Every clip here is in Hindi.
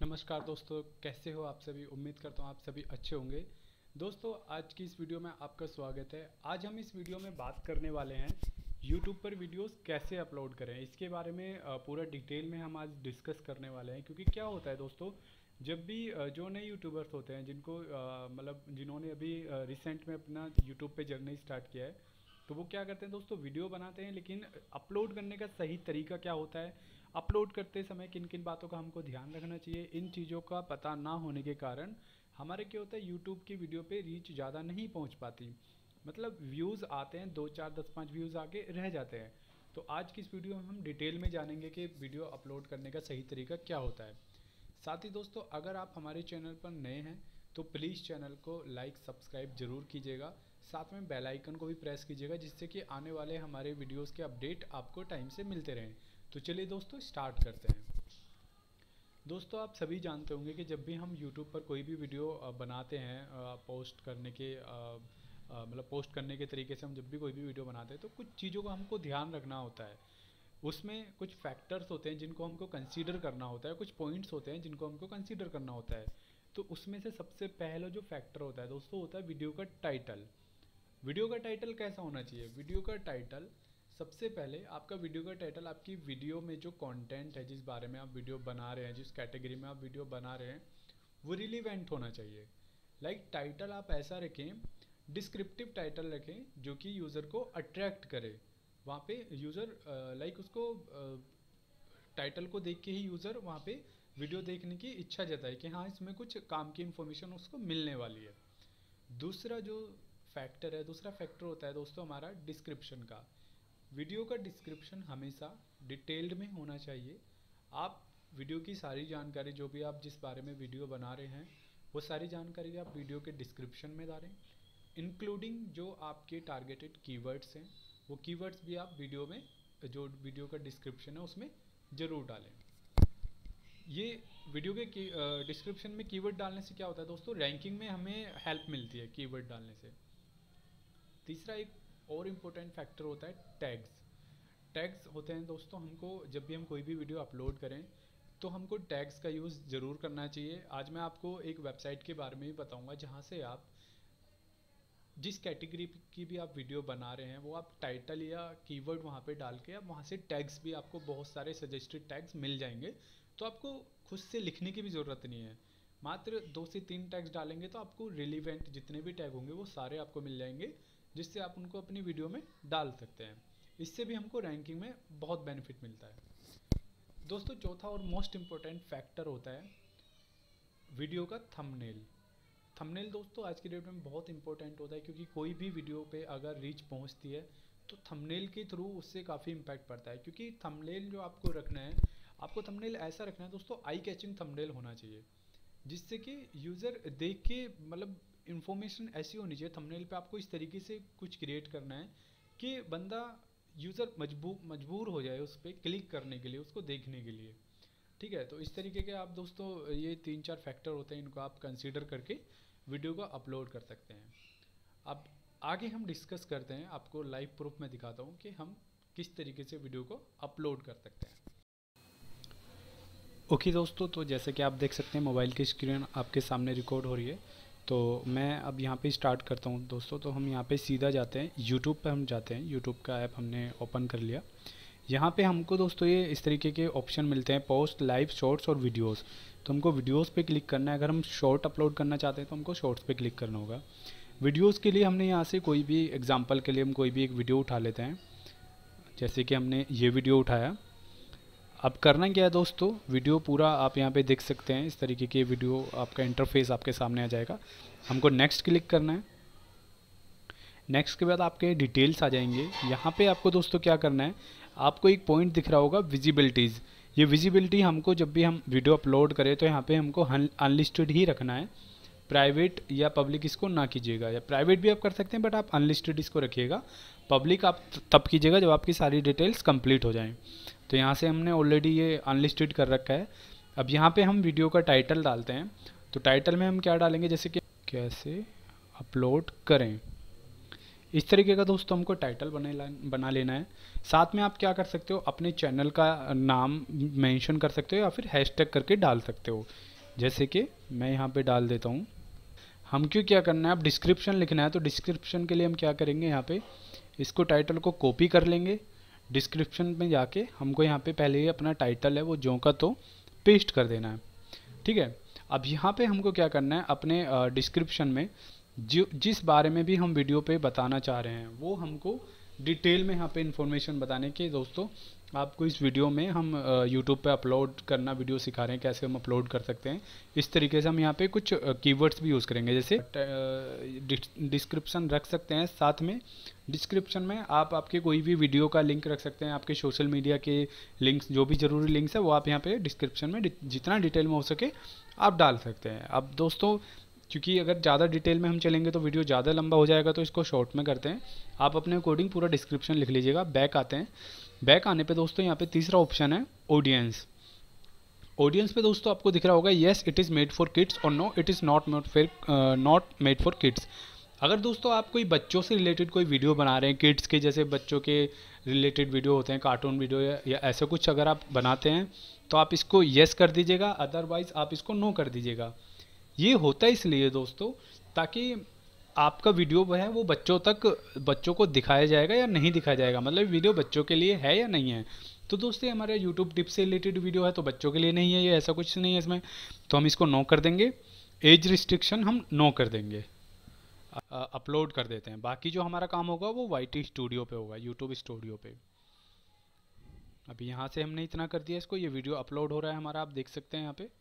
नमस्कार दोस्तों, कैसे हो आप सभी। उम्मीद करता हूँ आप सभी अच्छे होंगे। दोस्तों, आज की इस वीडियो में आपका स्वागत है। आज हम इस वीडियो में बात करने वाले हैं YouTube पर वीडियोस कैसे अपलोड करें। इसके बारे में पूरा डिटेल में हम आज डिस्कस करने वाले हैं। क्योंकि क्या होता है दोस्तों, जब भी जो नए यूट्यूबर्स होते हैं जिनको मतलब जिन्होंने अभी रिसेंट में अपना यूट्यूब पे जर्नी स्टार्ट किया है, तो वो क्या करते हैं दोस्तों, वीडियो बनाते हैं। लेकिन अपलोड करने का सही तरीका क्या होता है, अपलोड करते समय किन किन बातों का हमको ध्यान रखना चाहिए, इन चीज़ों का पता ना होने के कारण हमारे क्या होता है, यूट्यूब की वीडियो पे रीच ज़्यादा नहीं पहुंच पाती। मतलब व्यूज़ आते हैं, 2 4 10 5 व्यूज़ आके रह जाते हैं। तो आज की इस वीडियो में हम डिटेल में जानेंगे कि वीडियो अपलोड करने का सही तरीका क्या होता है। साथ ही दोस्तों, अगर आप हमारे चैनल पर नए हैं तो प्लीज़ चैनल को लाइक सब्सक्राइब जरूर कीजिएगा। साथ में बेल आइकन को भी प्रेस कीजिएगा, जिससे कि आने वाले हमारे वीडियोस के अपडेट आपको टाइम से मिलते रहें। तो चलिए दोस्तों, स्टार्ट करते हैं। दोस्तों, आप सभी जानते होंगे कि जब भी हम YouTube पर कोई भी वीडियो बनाते हैं, पोस्ट करने के मतलब पोस्ट करने के तरीके से हम जब भी कोई भी वीडियो बनाते हैं तो कुछ चीज़ों का हमको ध्यान रखना होता है। उसमें कुछ फैक्टर्स होते हैं जिनको हमको कंसीडर करना होता है, कुछ पॉइंट्स होते हैं जिनको हमको कंसीडर करना होता है। तो उसमें से सबसे पहला जो फैक्टर होता है दोस्तों, होता है वीडियो का टाइटल। वीडियो का टाइटल कैसा होना चाहिए? वीडियो का टाइटल, सबसे पहले आपका वीडियो का टाइटल आपकी वीडियो में जो कंटेंट है, जिस बारे में आप वीडियो बना रहे हैं, जिस कैटेगरी में आप वीडियो बना रहे हैं, वो रिलीवेंट होना चाहिए। लाइक टाइटल आप ऐसा रखें, डिस्क्रिप्टिव टाइटल रखें जो कि यूज़र को अट्रैक्ट करे। वहाँ पे यूज़र लाइक उसको टाइटल को देख के ही यूज़र वहाँ पे वीडियो देखने की इच्छा जताए कि हाँ, इसमें कुछ काम की इन्फॉर्मेशन उसको मिलने वाली है। दूसरा जो फैक्टर है, दूसरा फैक्टर होता है दोस्तों हमारा डिस्क्रिप्शन का। वीडियो का डिस्क्रिप्शन हमेशा डिटेल्ड में होना चाहिए। आप वीडियो की सारी जानकारी, जो भी आप जिस बारे में वीडियो बना रहे हैं, वो सारी जानकारी आप वीडियो के डिस्क्रिप्शन में डालें। इंक्लूडिंग जो आपके टारगेटेड कीवर्ड्स हैं, वो कीवर्ड्स भी आप वीडियो में, जो वीडियो का डिस्क्रिप्शन है उसमें ज़रूर डालें। ये वीडियो के डिस्क्रिप्शन में कीवर्ड डालने से क्या होता है दोस्तों, रैंकिंग में हमें हेल्प मिलती है कीवर्ड डालने से। तीसरा एक और इम्पोर्टेंट फैक्टर होता है टैग्स। टैग्स होते हैं दोस्तों, हमको जब भी हम कोई भी वीडियो अपलोड करें तो हमको टैग्स का यूज़ ज़रूर करना चाहिए। आज मैं आपको एक वेबसाइट के बारे में भी बताऊंगा, जहां से आप जिस कैटेगरी की भी आप वीडियो बना रहे हैं, वो आप टाइटल या कीवर्ड वहाँ पे डाल के आप वहाँ से टैग्स भी, आपको बहुत सारे सजेस्टेड टैग्स मिल जाएंगे। तो आपको खुद से लिखने की भी ज़रूरत नहीं है। मात्र 2 से 3 टैग्स डालेंगे तो आपको रिलीवेंट जितने भी टैग होंगे वो सारे आपको मिल जाएंगे, जिससे आप उनको अपनी वीडियो में डाल सकते हैं। इससे भी हमको रैंकिंग में बहुत बेनिफिट मिलता है। दोस्तों, चौथा और मोस्ट इम्पोर्टेंट फैक्टर होता है वीडियो का थंबनेल। थंबनेल दोस्तों आज की डेट में बहुत इंपॉर्टेंट होता है, क्योंकि कोई भी वीडियो पे अगर रीच पहुंचती है तो थंबनेल के थ्रू उससे काफ़ी इम्पैक्ट पड़ता है। क्योंकि थंबनेल जो आपको रखना है, आपको थंबनेल ऐसा रखना है दोस्तों, आई कैचिंग थंबनेल होना चाहिए, जिससे कि यूज़र देख के, मतलब इन्फॉर्मेशन ऐसी होनी चाहिए थंबनेल पे। आपको इस तरीके से कुछ क्रिएट करना है कि बंदा, यूज़र मजबूर हो जाए उस पर क्लिक करने के लिए, उसको देखने के लिए। ठीक है, तो इस तरीके के आप दोस्तों, ये 3 4 फैक्टर होते हैं, इनको आप कंसीडर करके वीडियो को अपलोड कर सकते हैं। अब आगे हम डिस्कस करते हैं, आपको लाइव प्रूफ में दिखाता हूँ कि हम किस तरीके से वीडियो को अपलोड कर सकते हैं। ओके दोस्तों, तो जैसे कि आप देख सकते हैं मोबाइल की स्क्रीन आपके सामने रिकॉर्ड हो रही है। तो मैं अब यहाँ पे स्टार्ट करता हूँ दोस्तों। तो हम यहाँ पे सीधा जाते हैं, यूट्यूब पे हम जाते हैं। यूट्यूब का ऐप हमने ओपन कर लिया। यहाँ पे हमको दोस्तों ये इस तरीके के ऑप्शन मिलते हैं, पोस्ट, लाइव, शॉर्ट्स और वीडियोस। तो हमको वीडियोस पे क्लिक करना है। अगर हम शॉर्ट अपलोड करना चाहते हैं तो हमको शॉर्ट्स पे क्लिक करना होगा। वीडियोस के लिए हमने यहाँ से कोई भी एग्जांपल के लिए हम कोई भी एक वीडियो उठा लेते हैं। जैसे कि हमने ये वीडियो उठाया। अब करना क्या है दोस्तों, वीडियो पूरा आप यहाँ पे देख सकते हैं। इस तरीके की वीडियो आपका इंटरफेस आपके सामने आ जाएगा। हमको नेक्स्ट क्लिक करना है। नेक्स्ट के बाद आपके डिटेल्स आ जाएंगे। यहाँ पे आपको दोस्तों क्या करना है, आपको एक पॉइंट दिख रहा होगा, विजिबिलिटीज़। ये विजिबिलिटी हमको जब भी हम वीडियो अपलोड करें तो यहाँ पे हमको अनलिस्टेड ही रखना है। प्राइवेट या पब्लिक इसको ना कीजिएगा, या प्राइवेट भी आप कर सकते हैं, बट आप अनलिस्टेड इसको रखिएगा। पब्लिक आप तब कीजिएगा जब आपकी सारी डिटेल्स कंप्लीट हो जाएं। तो यहाँ से हमने ऑलरेडी ये अनलिस्टेड कर रखा है। अब यहाँ पे हम वीडियो का टाइटल डालते हैं। तो टाइटल में हम क्या डालेंगे, जैसे कि कैसे अपलोड करें, इस तरीके का दोस्तों हमको टाइटल बना लेना है। साथ में आप क्या कर सकते हो, अपने चैनल का नाम मेंशन कर सकते हो या फिर हैशटैग करके डाल सकते हो। जैसे कि मैं यहाँ पे डाल देता हूँ। हमको क्या करना है, अब डिस्क्रिप्शन लिखना है, तो डिस्क्रिप्शन के लिए हम क्या करेंगे, यहाँ पे इसको टाइटल को कॉपी कर लेंगे। डिस्क्रिप्शन में जाके हमको यहाँ पे पहले ही अपना टाइटल है वो जो का तो पेस्ट कर देना है, ठीक है। अब यहाँ पे हमको क्या करना है, अपने डिस्क्रिप्शन में जिस बारे में भी हम वीडियो पे बताना चाह रहे हैं वो हमको डिटेल में यहाँ पे इन्फॉर्मेशन बताने के दोस्तों आपको इस वीडियो में हम यूट्यूब पे अपलोड करना वीडियो सिखा रहे हैं, कैसे हम अपलोड कर सकते हैं। इस तरीके से हम यहाँ पे कुछ कीवर्ड्स भी यूज़ करेंगे, जैसे डिस्क्रिप्शन रख सकते हैं। साथ में डिस्क्रिप्शन में आप आपके कोई भी वीडियो का लिंक रख सकते हैं, आपके सोशल मीडिया के लिंक्स, जो भी ज़रूरी लिंक्स है वो आप यहाँ पे डिस्क्रिप्शन में जितना डिटेल में हो सके आप डाल सकते हैं। अब दोस्तों क्योंकि अगर ज़्यादा डिटेल में हम चलेंगे तो वीडियो ज़्यादा लंबा हो जाएगा, तो इसको शॉर्ट में करते हैं। आप अपने अकॉर्डिंग पूरा डिस्क्रिप्शन लिख लीजिएगा। बैक आते हैं। बैक आने पे दोस्तों यहाँ पे तीसरा ऑप्शन है ऑडियंस। ऑडियंस पे दोस्तों आपको दिख रहा होगा yes it is made for kids और no it is not made for kids. अगर दोस्तों आप कोई बच्चों से रिलेटेड कोई वीडियो बना रहे हैं, किड्स के जैसे बच्चों के रिलेटेड वीडियो होते हैं, कार्टून वीडियो या ऐसा कुछ अगर आप बनाते हैं तो आप इसको येस कर दीजिएगा, अदरवाइज़ आप इसको नो कर दीजिएगा। ये होता है इसलिए दोस्तों ताकि आपका वीडियो है वो बच्चों को दिखाया जाएगा या नहीं दिखाया जाएगा, मतलब वीडियो बच्चों के लिए है या नहीं है। तो दोस्तों हमारे यूट्यूब टिप्स से रिलेटेड वीडियो है तो बच्चों के लिए नहीं है, ये ऐसा कुछ नहीं है इसमें, तो हम इसको नो कर देंगे। एज रिस्ट्रिक्शन हम नो कर देंगे, अपलोड कर देते हैं। बाकी जो हमारा काम होगा वो YT स्टूडियो पे होगा, यूट्यूब स्टूडियो पे। अभी यहाँ से हमने इतना कर दिया इसको, ये वीडियो अपलोड हो रहा है हमारा, आप देख सकते हैं यहाँ पे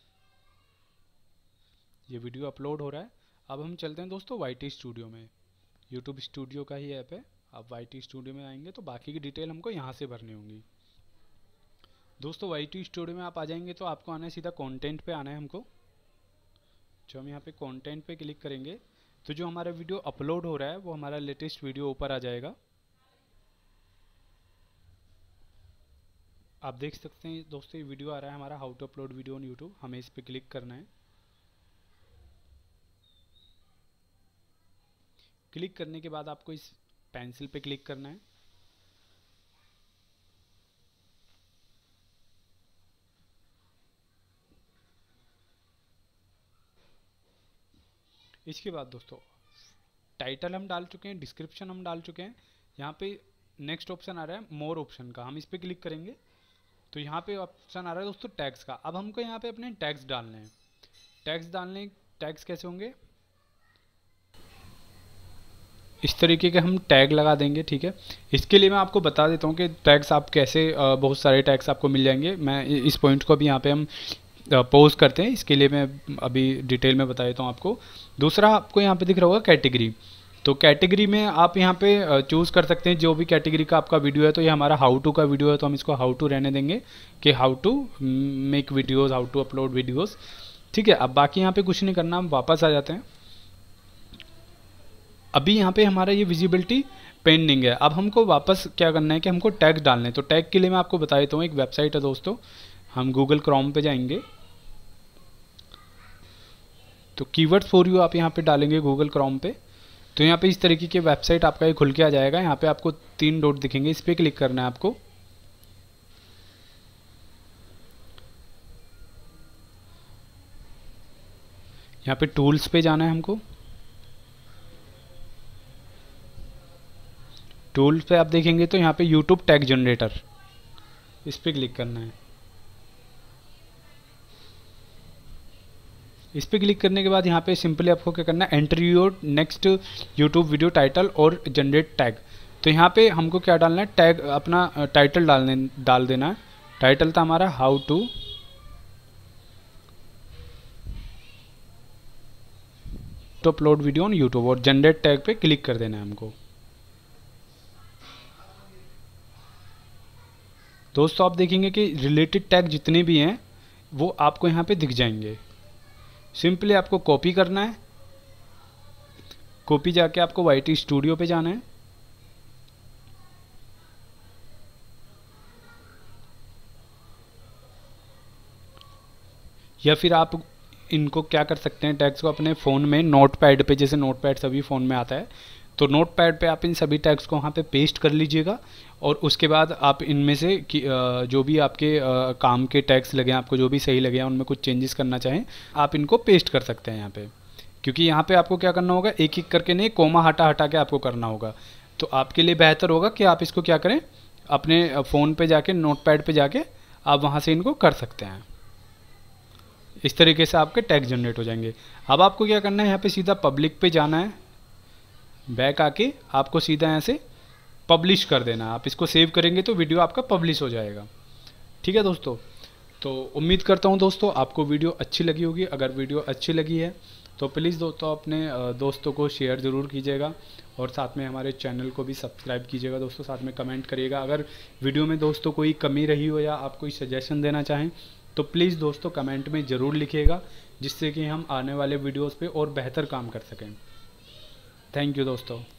ये वीडियो अपलोड हो रहा है। अब हम चलते हैं दोस्तों YT स्टूडियो में, यूट्यूब स्टूडियो का ही ऐप है। अब YT स्टूडियो में आएंगे तो बाकी की डिटेल हमको यहाँ से भरनी होंगी। दोस्तों YT स्टूडियो में आप आ जाएंगे तो आपको आना है सीधा कंटेंट पे आना है हमको। जो हम यहाँ पे कंटेंट पे क्लिक करेंगे तो जो हमारा वीडियो अपलोड हो रहा है वो हमारा लेटेस्ट वीडियो ऊपर आ जाएगा। आप देख सकते हैं दोस्तों ये वीडियो आ रहा है हमारा how to upload video on YouTube. हमें इस पर क्लिक करना है। क्लिक करने के बाद आपको इस पेंसिल पे क्लिक करना है। इसके बाद दोस्तों टाइटल हम डाल चुके हैं, डिस्क्रिप्शन हम डाल चुके हैं। यहाँ पे नेक्स्ट ऑप्शन आ रहा है मोर ऑप्शन का, हम इस पर क्लिक करेंगे तो यहाँ पे ऑप्शन आ रहा है दोस्तों टैग्स का। अब हमको यहाँ पे अपने टैग्स डालने हैं। टैग्स कैसे होंगे, इस तरीके के हम टैग लगा देंगे, ठीक है। इसके लिए मैं आपको बता देता हूँ कि टैग्स आप कैसे, बहुत सारे टैग्स आपको मिल जाएंगे। मैं इस पॉइंट को अभी यहाँ पे हम पॉज करते हैं, इसके लिए मैं अभी डिटेल में बता देता हूँ आपको। दूसरा आपको यहाँ पे दिख रहा होगा कैटेगरी, तो कैटेगरी में आप यहाँ पे चूज़ कर सकते हैं जो भी कैटेगरी का आपका वीडियो है। तो ये हमारा हाउ टू का वीडियो है तो हम इसको हाउ टू रहने देंगे कि how to make videos, how to upload videos, ठीक है। अब बाकी यहाँ पे कुछ नहीं करना, हम वापस आ जाते हैं। अभी यहाँ पे हमारा ये विजिबिलिटी पेंडिंग है। अब हमको वापस क्या करना है कि हमको टैग डालने हैं। तो टैग के लिए मैं आपको बता देता हूँ, एक वेबसाइट है दोस्तों, हम गूगल क्रोम पे जाएंगे तो कीवर्ड्स फॉर यू आप यहाँ पे डालेंगे गूगल क्रोम पे, तो यहाँ पे इस तरीके की वेबसाइट आपका ये खुल के आ जाएगा। यहाँ पे आपको 3 डॉट दिखेंगे, इस पर क्लिक करना है आपको। यहाँ पे टूल्स पे जाना है हमको। टूल्स पे आप देखेंगे तो यहाँ पे यूट्यूब टैग जनरेटर, इस पर क्लिक करना है। इस पर क्लिक करने के बाद यहाँ पे सिंपली आपको क्या करना है, enter your next YouTube video title और जनरेट टैग। तो यहाँ पे हमको क्या डालना है, टैग अपना टाइटल डाल देना है। टाइटल था हमारा how to upload video on YouTube और जनरेट टैग पे क्लिक कर देना है हमको। दोस्तों आप देखेंगे कि रिलेटेड टैग जितने भी हैं वो आपको यहाँ पे दिख जाएंगे। सिंपली आपको कॉपी करना है, कॉपी जाके आपको YT स्टूडियो पे जाना है। या फिर आप इनको क्या कर सकते हैं, टैग्स को अपने फ़ोन में नोटपैड पे, जैसे नोटपैड सभी फ़ोन में आता है, तो नोटपैड पे आप इन सभी टैग्स को वहाँ पे पेस्ट कर लीजिएगा और उसके बाद आप इनमें से जो भी आपके काम के टैग्स लगे हैं, आपको जो भी सही लगे हैं, उनमें कुछ चेंजेस करना चाहें आप इनको पेस्ट कर सकते हैं यहाँ पे। क्योंकि यहाँ पे आपको क्या करना होगा, एक एक करके नहीं, कोमा हटा हटा के आपको करना होगा। तो आपके लिए बेहतर होगा कि आप इसको क्या करें, अपने फ़ोन पे जाके नोटपैड पे जाके आप वहाँ से इनको कर सकते हैं। इस तरीके से आपके टैग जनरेट हो जाएंगे। अब आपको क्या करना है, यहाँ पे सीधा पब्लिक पे जाना है, बैक आके आपको सीधा यहाँ से पब्लिश कर देना है। आप इसको सेव करेंगे तो वीडियो आपका पब्लिश हो जाएगा। ठीक है दोस्तों, तो उम्मीद करता हूँ दोस्तों आपको वीडियो अच्छी लगी होगी। अगर वीडियो अच्छी लगी है तो प्लीज़ दोस्तों अपने दोस्तों को शेयर ज़रूर कीजिएगा और साथ में हमारे चैनल को भी सब्सक्राइब कीजिएगा दोस्तों। साथ में कमेंट करिएगा। अगर वीडियो में दोस्तों कोई कमी रही हो या आप कोई सजेशन देना चाहें तो प्लीज़ दोस्तों कमेंट में ज़रूर लिखिएगा, जिससे कि हम आने वाले वीडियोज़ पे और बेहतर काम कर सकें। थैंक यू दोस्तों।